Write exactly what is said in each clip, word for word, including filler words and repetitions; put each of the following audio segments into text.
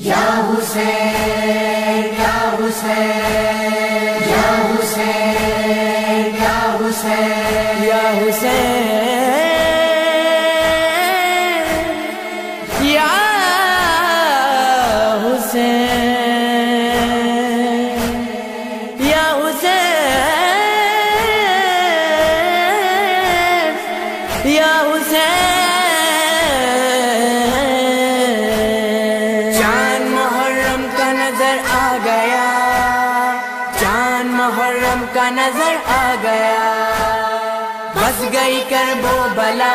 یا حسین یا حسین یا حسین یا حسین یا حسین یا حسین یا حسین یا حسین چاند محرم کا نظر آ گیا، چاند محرم کا نظر آ گیا، بس گئی کرب و بلا،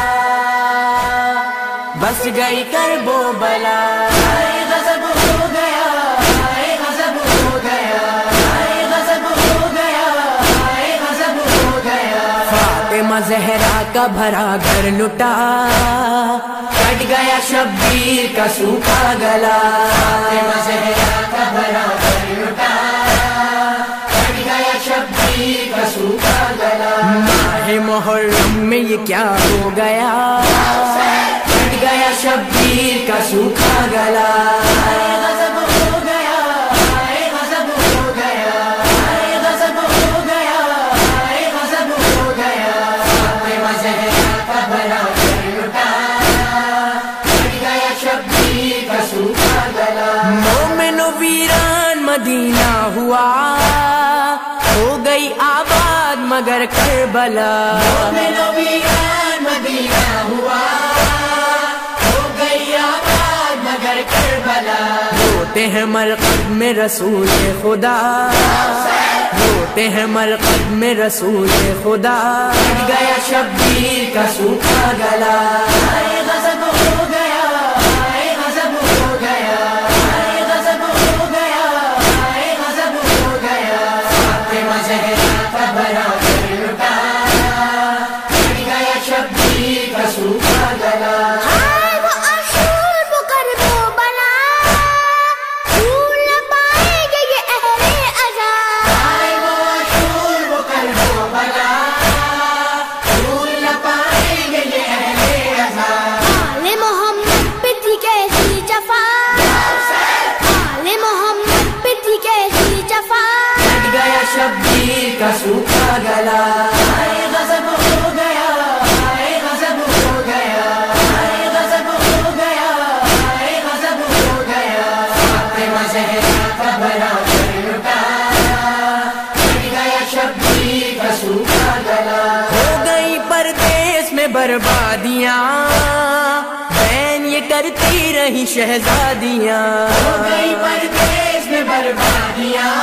بس گئی کرب و بلا، غضب ہو گیا، غضب ہو گیا، غضب ہو گیا، غضب ہو گیا، فاطمہ زہرا کا بھرا گھر لٹا، کٹ گیا شبیر کا سوکھا گلا، فاطمہ زہرا کا بھرا گھر لٹا، کٹ گیا شبیر کا سوکھا گلا، ماہ محرم میں یہ کیا ہو گیا، کٹ گیا شبیر کا سوکھا گلا، غضب ہو گیا، غضب ہو گیا، غضب ہو گیا، غضب ہو گیا، فاطمہ زہرا کا بھرا گھر لٹا، کٹ گیا شبیر کا سوکھا گلا، مومن و ویران مدینہ ہوا، ہو گئی آباد مگر کربلا، مومن و ویران مدینہ ہوا، ہو گئی آباد مگر کربلا، روتے ہیں مرقد میں رسول خدا، روتے ہیں مرقد میں رسول خدا، کٹ گیا شبیر کا سوکھا گلا، غضب ہو گیا، غضب ہو گیا، غضب ہو گیا، غضب ہو گیا، فاطمہ زہرا کا بھرا گھر لٹا، کٹ گیا شبیر کا سوکھا گلا، شبیر کا سوکھا گلا، غضب ہو گیا، غضب ہو گیا، غضب ہو گیا، غضب ہو گیا، فاطمہ زہرا کا بھرا گھر لٹا، کٹ گیا شبیر کا سوکھا گلا، ہو گئی پردیس میں بربادیاں، بین یہ کرتی رہی شہزادیاں، ہو گئی پردیس میں بربادیاں،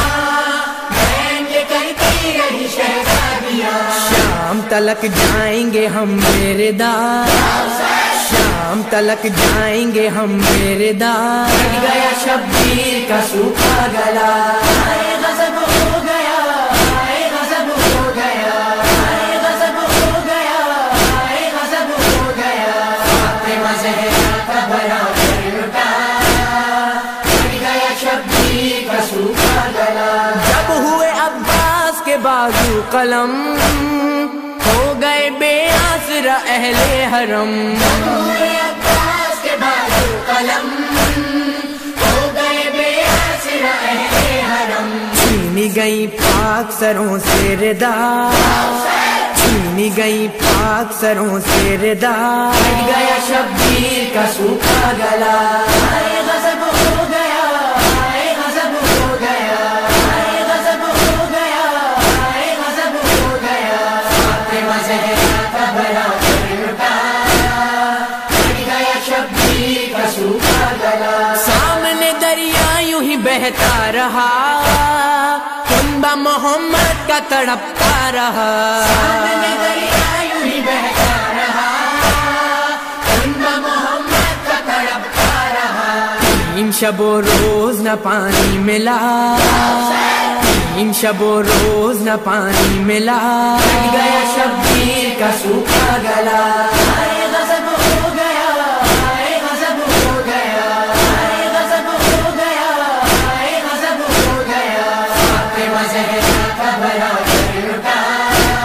شام تلک جائیں گے ہم میرے دار، شام تلک جائیں گے ہم میرے دار، کٹ گیا شبیر کا سوکھا گلا، غضب ہو گیا، غضب ہو گیا، غضب ہو گیا، غضب ہو گیا، فاطمہ زہرا کا بھرا گھر لٹا، کٹ گیا شبیر کا سوکھا گلا، جب ہوئے عباس کے بازو قلم، ہو گئے بے آسرا اہل حرم، جب ہوئے عباس کے بازو قلم، ہو گئے بے آسرا اہل حرم، چھینی گئی پاک سروں سے ردا، چھینی گئی پاک سروں سے ردا، کٹ گیا شبیر کا سوکھا گلا، غضب ہو گیا، غضب ہو گیا، غضب ہو گیا، غضب ہو گیا، فاطمہ زہرا کا بھرا گھر لٹا، کٹ گیا شبیر کا سوکھا گلا، سامنے دریا یوں ہی بہتا رہا، کنبہ محمد کا تڑپتا رہا، سامنے دریا یوں ہی بہتا رہا، کنبہ محمد کا تڑپتا رہا، تین شب و روز نہ پانی ملا، تین شب و روز نہ پانی ملا، کٹ گیا شبیر کا سوکھا گلا، غضب ہو گیا، غضب ہو گیا، غضب ہو گیا، غضب ہو گیا، فاطمہ زہرا کا بھرا گھر لٹا،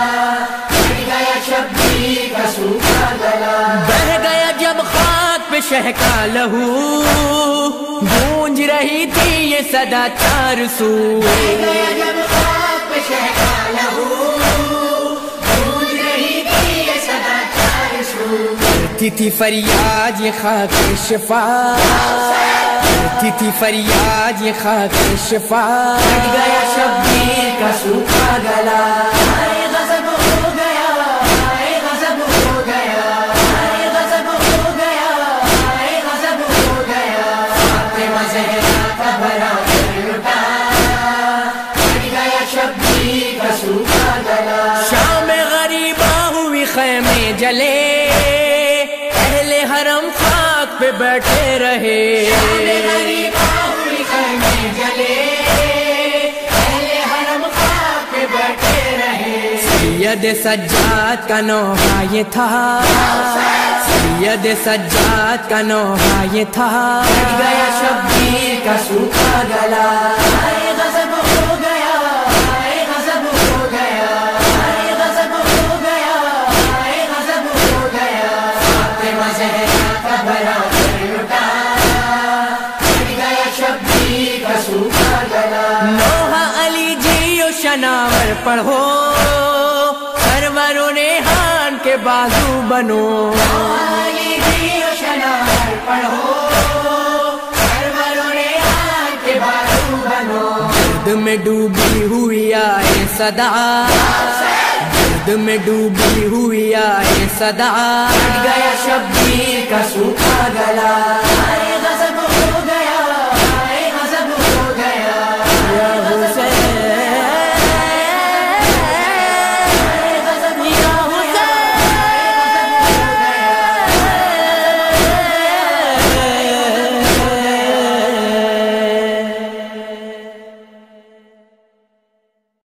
کٹ گیا شبیر کا سوکھا گلا، بہہ گیا جب خاک پہ بہکا لہو گونج رہی تھی یہ صدا چار سو جب خاک پہ شہ کا لہو گونج رہی تھی یہ صدا چار سو کرتی تھی فریاد یہ خاک شفا کرتی تھی فریاد یہ خاک شفا کٹ گیا شبیر کا سوکھا گلا ہائے غضب ہو گیا ہائے غضب ہو گیا ہائے غضب ہو گیا ہائے غضب ہو گیا فاطمہ زہرا کا بھرا کر لٹا کٹ گیا شبیر کا سوکھا گلا شام غریبا ہوئی خیمے جلے اہل حرم خاک پہ بیٹھے رہے شام غریبا ہوئی خیمے جلے اہل حرم خاک پہ بیٹھے رہے سید سجاد کا نوحہ یہ تھا سید سجاد کا نوحہ یہ تھا کٹ گیا شبیر کا سوکھا گلا ہائے غضب ہو گیا ہائے غضب ہو گیا ہائے غضب ہو گیا ہائے غضب ہو گیا فاطمہ زہرا کا بھرا کر لٹا کٹ گیا شبیر کا سوکھا گلا نوحہ علی جی و شناور پڑھو سروروں نے ہان کے بازو بنو علی جی و شناور پڑھو سروروں نے ہاتھ کے بازو بنو درد میں ڈوبی ہوئی آئے صدا درد میں ڈوبی ہوئی آئے صدا کٹ گیا شبیر کا سوکھا گلا ہائے غضب ہو